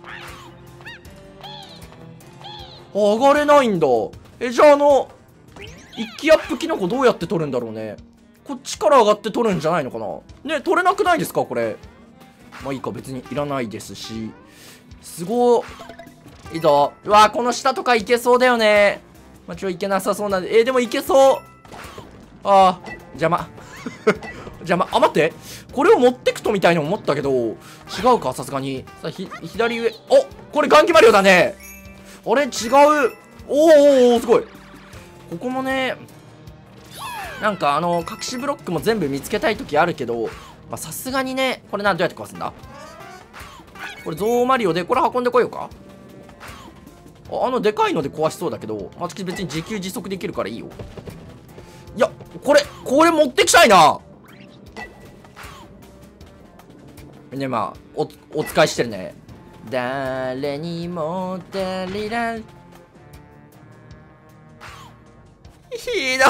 上がれないんだ。じゃあ一気アップキノコどうやって取るんだろうね。こっちから上がって取るんじゃないのかな。ね、取れなくないですかこれ。まあいいか、別にいらないですし。すごい。いいぞ。うわー、この下とかいけそうだよね。まあいけなさそうなんで。でもいけそう。邪魔。邪魔。待って。これを持ってくとみたいに思ったけど、違うか、さすがに。さあ、左上。これガンキマリオだね。あれ違う。すごい。ここもね、なんか隠しブロックも全部見つけたい時あるけど、まあさすがにね、これどうやって壊すんだ。これゾウマリオで、これ運んでこようか。でかいので壊しそうだけど、私別に自給自足できるからいいよ。いや、これ持ってきたいな。ね、まあ、お使いしてるね。誰にも足りない。ひどいよ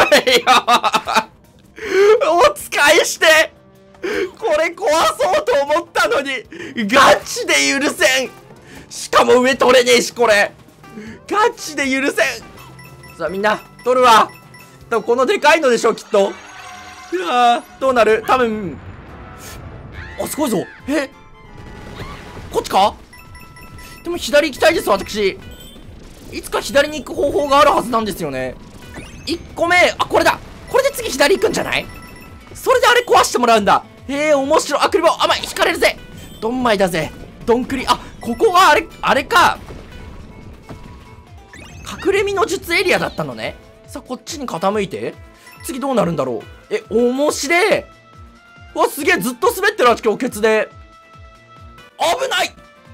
お使いしてこれ壊そうと思ったのにガチで許せん。しかも上取れねえし、これガチで許せん。さあみんな取るわ。多分このでかいのでしょきっと。うわー、どうなる。多分すごいぞ。こっちか。でも左行きたいです私。いつか左に行く方法があるはずなんですよね。1個目、これだ。これで次左行くんじゃない。それであれ壊してもらうんだ。面白い。クリボー、引かれるぜ。ドンマイだぜ。ドンクリ。ここがあれか。隠れ身の術エリアだったのね。さあこっちに傾いて次どうなるんだろう。面白い。わ、すげえ。ずっと滑ってるわ今日ケツで。危ない。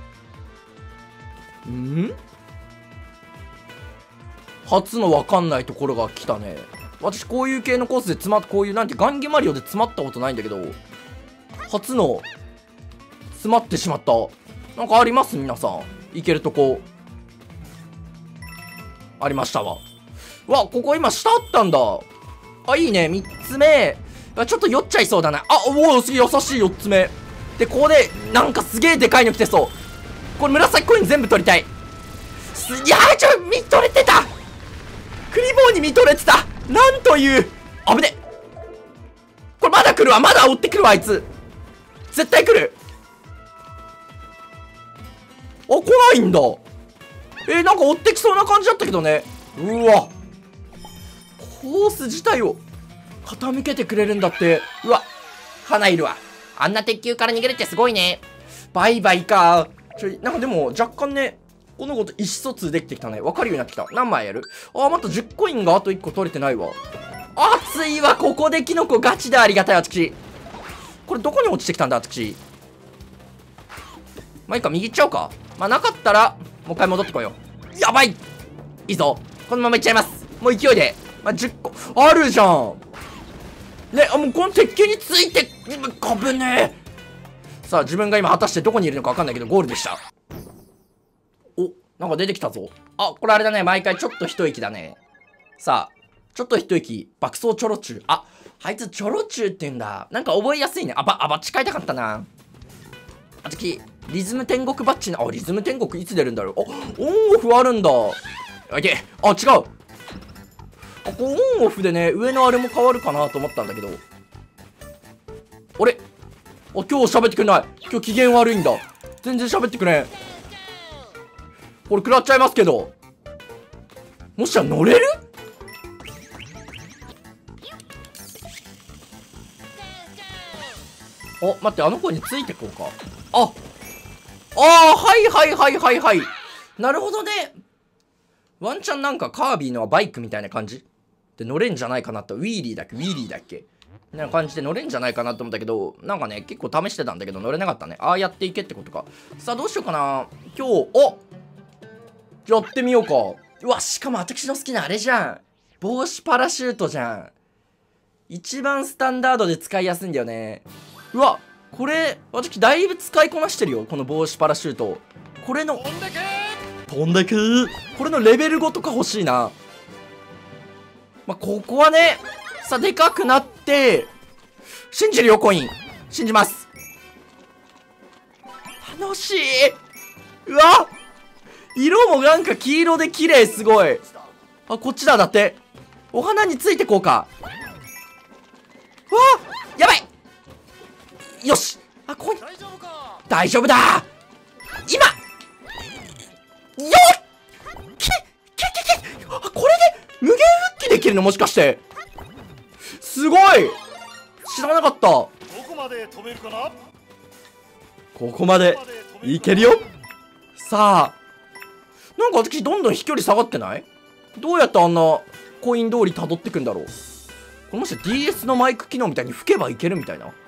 初の分かんないところが来たね。私こういう系のコースでこういうガンゲマリオで詰まったことないんだけど、初の詰まってしまった。なんかあります皆さん。行けるとこありましたわ。 わ、ここ今下あったんだ。あ、いいね。3つ目。ちょっと酔っちゃいそうだな。あ、おお、すげえ優しい4つ目。で、ここで、なんかすげえでかいの来てそう。これ紫コイン全部取りたい。いやー、見とれてた。クリボーに見とれてた。なんという。危ね。これまだ来るわ。まだ追ってくるわ、あいつ。絶対来る。あ、来ないんだ。なんか追ってきそうな感じだったけどね。うわ。コース自体を傾けてくれるんだって。うわ。花いるわ。あんな鉄球から逃げるってすごいね。バイバイか。なんかでも若干ね、この子と意思疎通できてきたね。わかるようになってきた。何枚やる？あ、また10コインがあと1個取れてないわ。熱いわ。ここでキノコガチでありがたい、私。これどこに落ちてきたんだ、私。まあいいか、右行っちゃおうか。まあなかったら、もう一回戻ってこよう。やばい。いいぞ。このままいっちゃいます。もう勢いで。まあ10個。あるじゃん。ね、もうこの鉄球について、かぶねえ。さあ、自分が今果たしてどこにいるのかわかんないけど、ゴールでした。お、なんか出てきたぞ。あ、これあれだね。毎回ちょっと一息だね。さあ、ちょっと一息。爆走チョロチュ。あ、あいつチョロチュって言うんだ。なんか覚えやすいね。バッチ買いたかったな。あ、次、リズム天国バッチの、リズム天国いつ出るんだろう。オンオフあるんだ。あ、違う。ここオンオフでね、上のあれも変わるかなと思ったんだけど。あれ？今日喋ってくれない。今日機嫌悪いんだ。全然喋ってくれん。これ食らっちゃいますけど。もしや乗れる？待って、あの子についてこうか。はい。なるほどね。ワンチャンなんかカービィのはバイクみたいな感じで乗れんじゃないかなと。ウィーリーだっけみたいな感じで乗れんじゃないかなと思ったけど、なんかね、結構試してたんだけど乗れなかったね。やっていけってことか。さあ、どうしようかな。今日、やってみようか。うわ、しかも私の好きなあれじゃん。帽子パラシュートじゃん。一番スタンダードで使いやすいんだよね。うわ、これ、私だいぶ使いこなしてるよ。この帽子パラシュート。これの、飛んでくこれのレベル5とか欲しいな。まあ、ここはね、さあ、でかくなって、信じるよ、コイン。信じます。楽しい。うわ色もなんか黄色で綺麗、すごい。こっちだ、だって。お花についてこうか。うわやばい。よし。こい大丈夫だ。今よっこれで無限復帰できるの？もしかして。すごい。知らなかった。 どこまで飛べるかな？ ここまでいけるよ。さあ、なんか私どんどん飛距離下がってない？どうやってあんなコイン通り辿ってくんだろう。これもし DS のマイク機能みたいに吹けばいけるみたいな。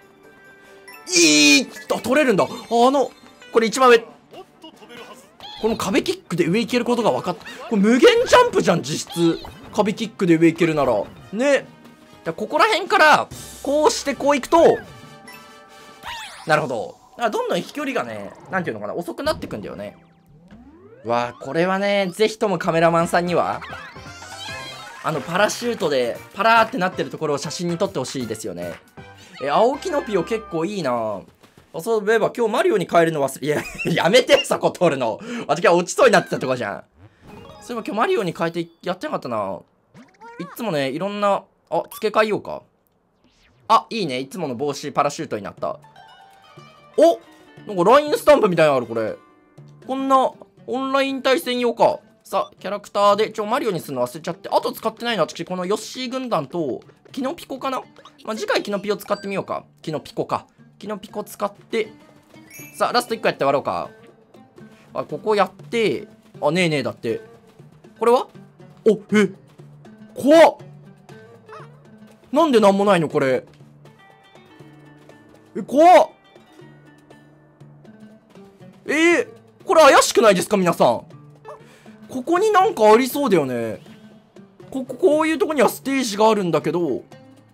取れるんだ。これ一番上。この壁キックで上行けることが分かった。これ無限ジャンプじゃん、実質。壁キックで上行けるなら。ね。ここら辺から、こうしてこう行くと、なるほど。どんどん飛距離がね、なんていうのかな、遅くなってくんだよね。これはね、ぜひともカメラマンさんには、パラシュートで、パラーってなってるところを写真に撮ってほしいですよね。青キノピオ結構いいな。そういえば今日マリオに変えるの忘れ、やめて、そこ通るの。私は落ちそうになってたとこじゃん。そういえば今日マリオに変えてやってなかったな。いつもね、いろんな、付け替えようか。いいね。いつもの帽子パラシュートになった。なんかラインスタンプみたいなのある、これ。こんな、オンライン対戦用か。さあ、キャラクターで、マリオにするの忘れちゃって。あと使ってないのは、私、このヨッシー軍団と、キノピコかな。次回キノピオ使ってみようか。キノピコか。キノピコ使って、さあ、ラスト1個やって終わろうか。ここやって、ねえだって。これは怖っ。なんでなんもないのこれ。怖っ。これ怪しくないですか皆さん。ここになんかありそうだよね。こういうとこにはステージがあるんだけど、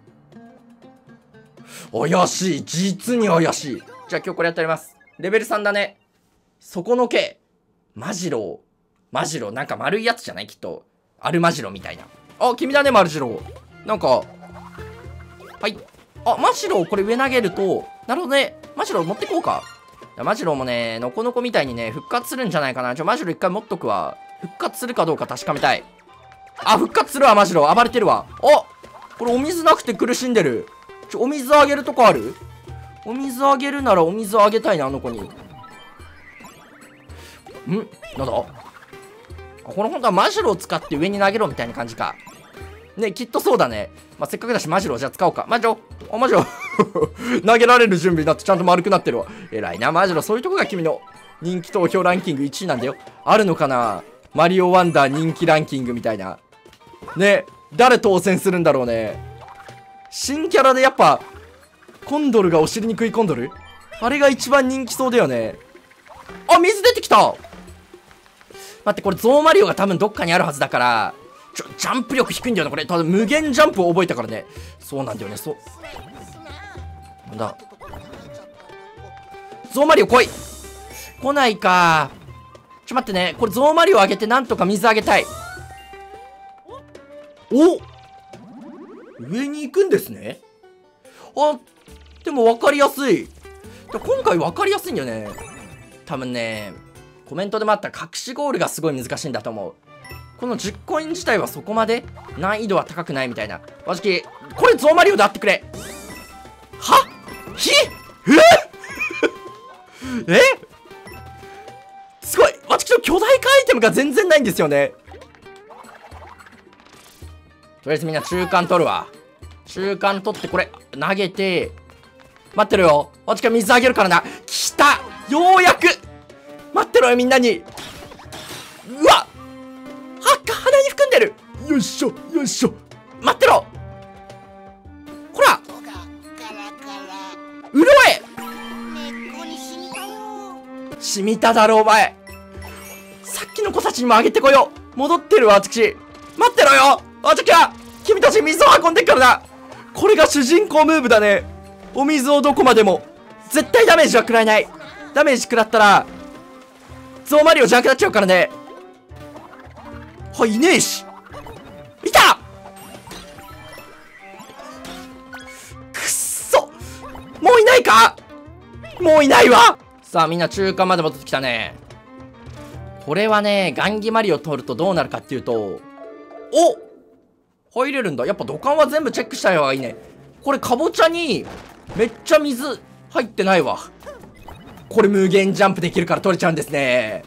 怪しい。実に怪しい。じゃあ今日これやっております。レベル3だね。底の毛。マジロ。なんか丸いやつじゃないきっと。アルマジロみたいな。 あ、君だね、マルジロー。なんか、はい。あ、マジローこれ上投げると、なるほどね。マジロー持ってこうか。マジローもね、ノコノコみたいにね、復活するんじゃないかな。マジロー一回持っとくわ。復活するかどうか確かめたい。あ、復活するわ、マジロー。暴れてるわ。あ、これお水なくて苦しんでる。お水あげるとこある？お水あげるならお水あげたいな、あの子に。なんだ？あ、これ本当はマジローを使って上に投げろみたいな感じか。ね、きっとそうだね。まあ、せっかくだしマジローじゃあ使おうか。マジロー。あ、マジロー。投げられる準備になってちゃんと丸くなってるわ。偉いな、マジロー。そういうとこが君の人気投票ランキング1位なんだよ。あるのかな？マリオワンダー人気ランキングみたいな。ね、誰当選するんだろうね。新キャラでやっぱ、コンドルがお尻に食い込んどる？あれが一番人気そうだよね。あ、水出てきた！待って、これゾウマリオが多分どっかにあるはずだから、ジャンプ力低いんだよな、これ。ただ無限ジャンプを覚えたからね。そうなんだよね、そう。なんだ。ゾウマリオ来い！来ないか。待ってね。これゾウマリオあげてなんとか水あげたい。お！上に行くんですね。あ、でも分かりやすい。今回分かりやすいんだよね。多分ね、コメントでもあった隠しゴールがすごい難しいんだと思う。この10コイン自体はそこまで難易度は高くないみたいな。わしき、これゾウマリオであってくれ。は？ひ？えすごい！わしきの巨大化アイテムが全然ないんですよね。とりあえずみんな中間取るわ。中間取ってこれ投げて、待ってろよ。わしきは水あげるからな。来た！ようやく！待ってろよみんなに。うわ！鼻に含んでる。よいしょよいしょ。待ってろ。ほら潤え。染みただろお前。さっきの子たちにもあげてこよう。戻ってるわ私。待ってろよあちゃきゃ。君たち水を運んでっからな。これが主人公ムーブだね。お水をどこまでも。絶対ダメージは食らえない。ダメージ食らったらゾウマリオじゃなくなっちゃうからね。はい、いねえし。いた！くっそ！もういないか？もういないわ！さあ、みんな中間まで戻ってきたね。これはね、ガンギマリオ取るとどうなるかっていうと、お！入れるんだ。やっぱ土管は全部チェックした方がいいね。これ、かぼちゃに、めっちゃ水入ってないわ。これ無限ジャンプできるから取れちゃうんですね。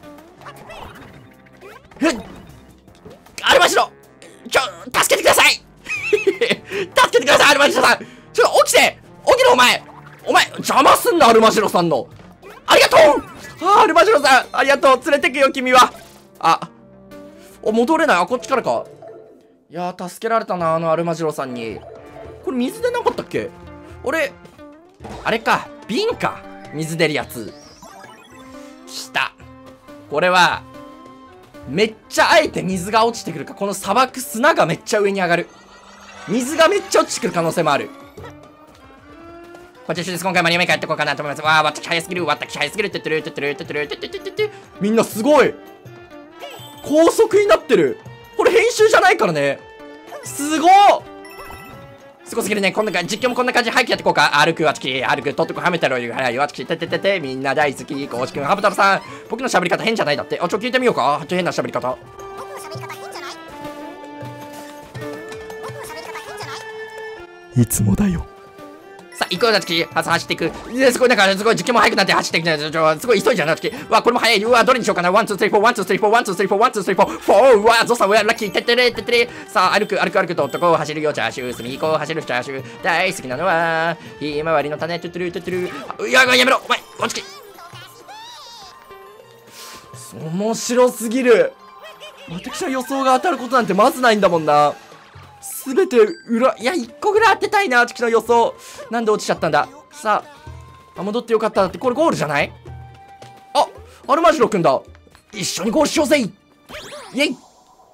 アルマジロ！助けてください助けてください、アルマジロさん！起きて！起きろ、お前！邪魔すんな、アルマジロさんの！ありがとう！アルマジロさん、ありがとう！連れてくよ、君は！戻れない。こっちからか。いやー、助けられたな、アルマジロさんに。これ、水でなかったっけ？あれか、瓶か。水出るやつ。来た。これは、めっちゃあえて水が落ちてくるか。この砂漠砂がめっちゃ上に上がる。水がめっちゃ落ちてくる可能性もある。こっちです。今回マリオメーカーやっていこうかなと思います。わー、私早すぎる。私早すぎる。みんなすごい。高速になってる。これ編集じゃないからね。すごー。すごすぎるね。こんな感じ、実況もこんな感じで早くやっていこうか。歩く、とっとこはめたろよ。はい、みんな大好き。コウシ君、ハブ太郎さん。僕の喋り方変じゃないだって。聞いてみようか。変な喋り方。いつもだよ。さあ、行くよ、なつき。走っていく。すごい、すごい、実況も速くなって走っていく。すごい急いじゃん、なつき。うわ、これも速い。うわ、どれにしようかな。ワン、ツー、スリー、フォー、ワン、ツー、スリー、フォー、ワン、ツー、スリー、フォー、ワン、ツー、スリー、フォー、フォー、うわ、ゾウさん、うわ、ラッキー、てってれ、てってれ。さあ、歩くと、男を走るよ、チャーシュー、隅行こう、走るチャーシュー。大好きなのは、ひまわりの種、トゥトゥル、トゥトゥル。やめろ、お前、おちき。面白すぎる。私の予想が当たることなんてまずないんだもんな。すべて裏、いや、1個ぐらい当てたいな、私の予想。なんで落ちちゃったんだ。さあ、戻ってよかった。だって、これゴールじゃない？アルマジロくんだ。一緒にゴールしようぜ！イェイ！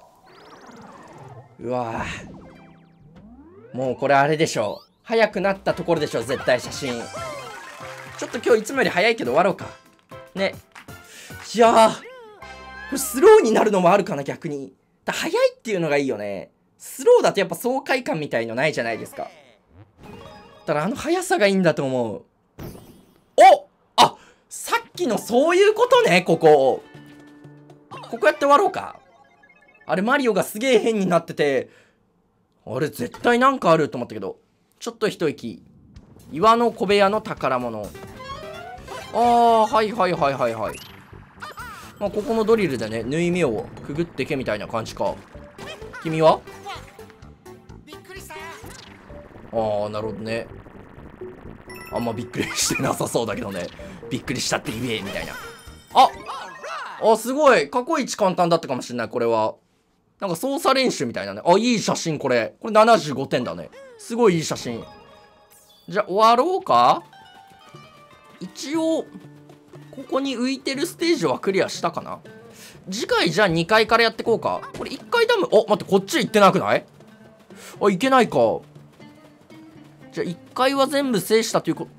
うわぁ。もうこれあれでしょ。早くなったところでしょ、絶対写真。ちょっと今日いつもより早いけど終わろうか。ね。いやー。これスローになるのもあるかな、逆に。早いっていうのがいいよね。 スローだとやっぱ爽快感みたいのないじゃないですか。だから速さがいいんだと思う。おあ、さっきのそういうことね、ここやって終わろうか。あれ、マリオがすげえ変になってて、あれ、絶対なんかあると思ったけど、ちょっと一息。岩の小部屋の宝物。はいはいはいはいはい。まあ、ここのドリルでね、縫い目をくぐってけみたいな感じか。君は？ びっくりした。 なるほどね。あんまびっくりしてなさそうだけどね。びっくりしたって言え、みたいな。すごい。過去一簡単だったかもしれない、これは。なんか操作練習みたいなね。いい写真、これ。これ75点だね。すごいいい写真。じゃあ、終わろうか？一応、ここに浮いてるステージはクリアしたかな？次回じゃあ2階からやってこうか。これ1階ダム、待って、こっち行ってなくない？いけないか。じゃあ1階は全部制したということ。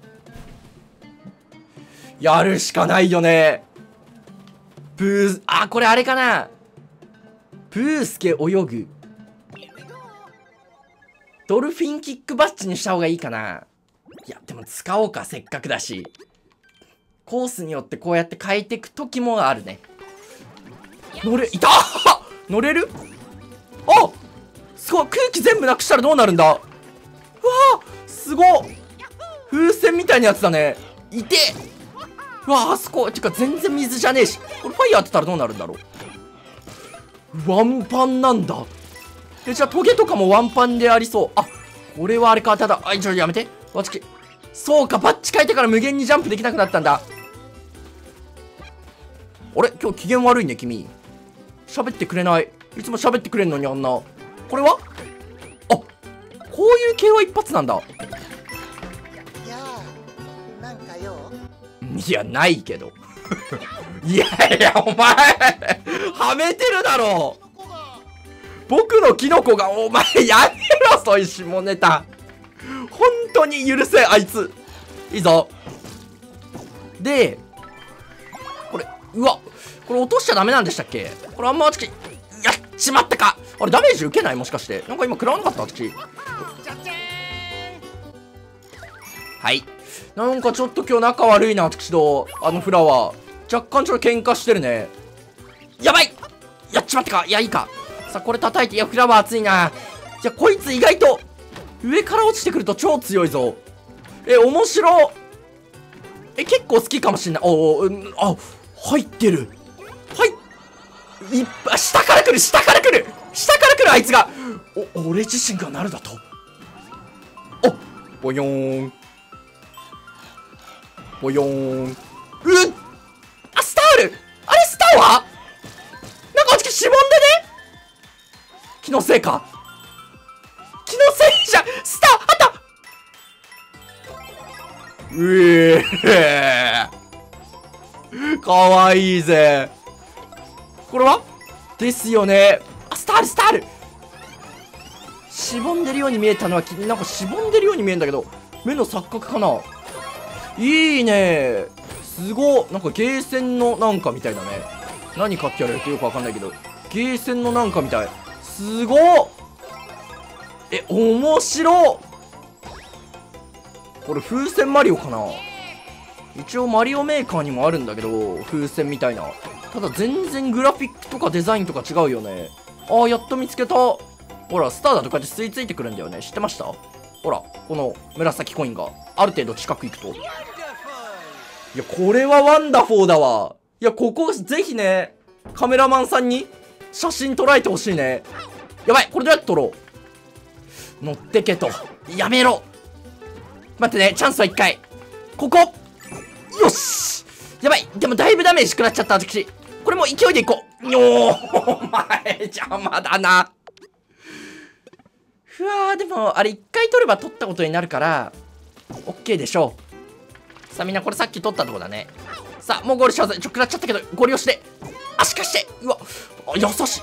やるしかないよね。これあれかな。プースケ泳ぐ。ドルフィンキックバッジにした方がいいかな。いや、でも使おうか、せっかくだし。コースによってこうやって変えていく時もあるね。乗れる？すごい。空気全部なくしたらどうなるんだ？うわー、すごい。風船みたいなやつだね。うわ、あそこ。てか全然水じゃねえし。これファイヤー当てたらどうなるんだろう。ワンパンなんだ。じゃあトゲとかもワンパンでありそう。これはあれか。ただ、やめて。そうか、バッチ変えてから無限にジャンプできなくなったんだ。あれ、今日機嫌悪いね、君。喋ってくれない。いつも喋ってくれんのにあんな。これはこういう系は一発なんだ。 いやー、なんかよ。 いや、ないけど。いやいや、お前、はめてるだろ。僕のキノコが、お前、やめろ、そういう下ネタ。本当に許せ、あいつ。いいぞ。で、これ、これ落としちゃダメなんでしたっけ？これあんまやっちまったか。あれ、ダメージ受けない？もしかして。なんか今食らわなかった私。はい。なんかちょっと今日仲悪いな、私と、フラワー。若干ちょっと喧嘩してるね。やばい！やっちまったか。いや、いいか。さあ、これ叩いて、フラワー熱いな。じゃあ、こいつ意外と、上から落ちてくると超強いぞ。面白。結構好きかもしんない。入ってる。下から来る、あいつが。俺自身がなるだと。ボヨーン。スタール。あれ、スターはなんかあっちしぼんでね。気のせいか。気のせいじゃん。スターあった。かわいいぜ。これはですよね。スタール。しぼんでるように見えたのは、なんかしぼんでるように見えるんだけど、目の錯覚かな。いいね。すご。なんかゲーセンのなんかみたいだね。何買ってやるってよくわかんないけど、ゲーセンのなんかみたい。すごっ。面白。これ風船マリオかな。一応マリオメーカーにもあるんだけど、風船みたいな。ただ全然グラフィックとかデザインとか違うよね。やっと見つけた。ほら、スターだとこうやって吸い付いてくるんだよね。知ってました？ほら、この紫コインがある程度近く行くと。いや、これはワンダフォーだわ。いや、ここぜひね、カメラマンさんに写真撮られてほしいね。やばい、これどうやって撮ろう。乗ってけと。やめろ。待ってね、チャンスは1回。ここ。よし。やばい。でもだいぶダメージ食らっちゃった、私。これも勢いでいこう。お前、邪魔だな。でも、あれ1回取れば取ったことになるから、OK でしょう。さあ、みんなこれさっき取ったとこだね。さあ、もうゴールしようぜ。食らっちゃったけど、ゴリ押しで。足貸して。優しい。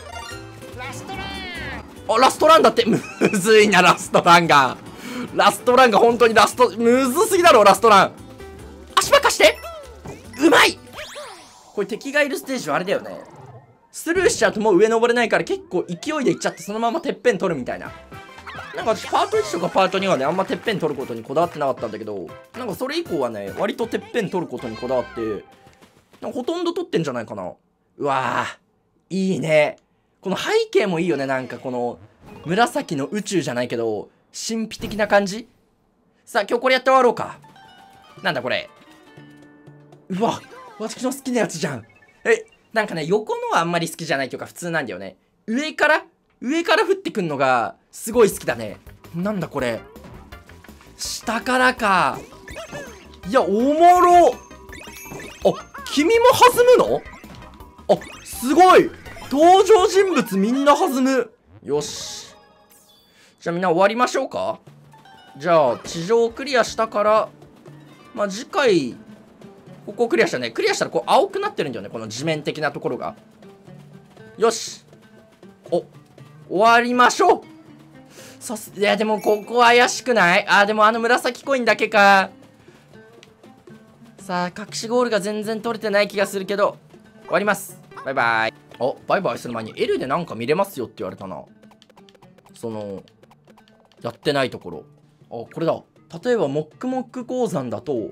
ラストランだって。むずいな、ラストランが。本当にむずすぎだろ、ラストラン。足ばかして。うまい。これ敵がいるステージはあれだよね。 スルーしちゃうともう上登れないから結構勢いでいっちゃってそのままてっぺん取るみたいな。なんか私パート1とかパート2はね、あんまてっぺん取ることにこだわってなかったんだけど、なんかそれ以降はね、割とてっぺん取ることにこだわって、なんかほとんど取ってんじゃないかな。うわー、いいね。この背景もいいよね。なんかこの、紫の宇宙じゃないけど、神秘的な感じ。さあ、今日これやって終わろうか。なんだこれ。うわ、私の好きなやつじゃん。なんかね、横のはあんまり好きじゃないというか普通なんだよね。上から降ってくんのが、すごい好きだね。なんだこれ。下からか。いや、おもろ。あ、君も弾むの？あ、すごい。登場人物みんな弾む。よし。じゃあみんな終わりましょうか。じゃあ、地上クリアしたから、まあ、次回、ここクリアしたね。クリアしたらこう青くなってるんだよね。この地面的なところが。よし。終わりましょう。いや、でもここ怪しくない？でも紫コインだけか。さあ、隠しゴールが全然取れてない気がするけど、終わります。バイバイ。バイバイする前に L でなんか見れますよって言われたな。やってないところ。これだ。例えば、モックモック鉱山だと、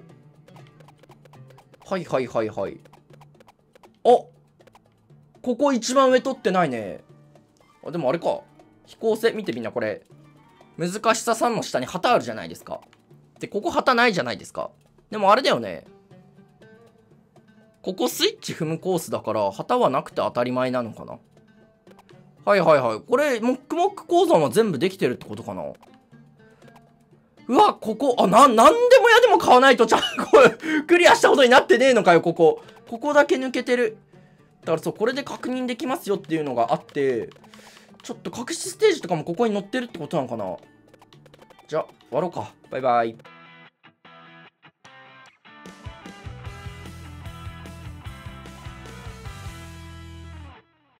はいはいはいはい。ここ一番上取ってないね。でもあれか。飛行船見てみんなこれ。難しさ3の下に旗あるじゃないですか。で、ここ旗ないじゃないですか。でもあれだよね。ここスイッチ踏むコースだから、旗はなくて当たり前なのかな。はいはいはい。これ、モックモック鉱山は全部できてるってことかな。うわ、ここ、なんでも屋でも買わないとちゃんとクリアしたことになってねえのかよ、ここ。ここだけ抜けてる。だからそう、これで確認できますよっていうのがあって、ちょっと隠しステージとかもここに載ってるってことなのかな。じゃあ、終わろうか。バイバイ。